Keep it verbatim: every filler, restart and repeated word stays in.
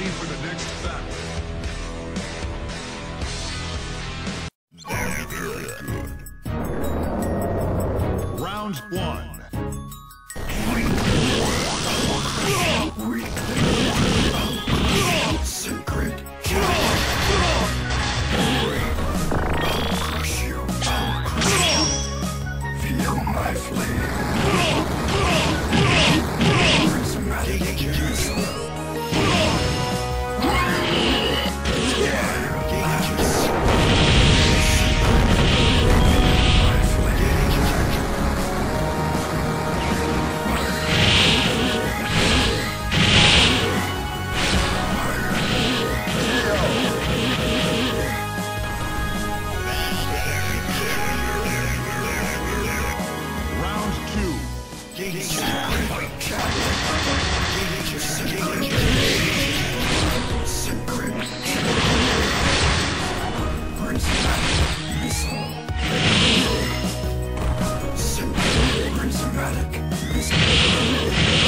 ready for the next battle. Very good. Round one. Secret. I'll crush you. Feel my flame. Prismatic missile. Prismatic missile.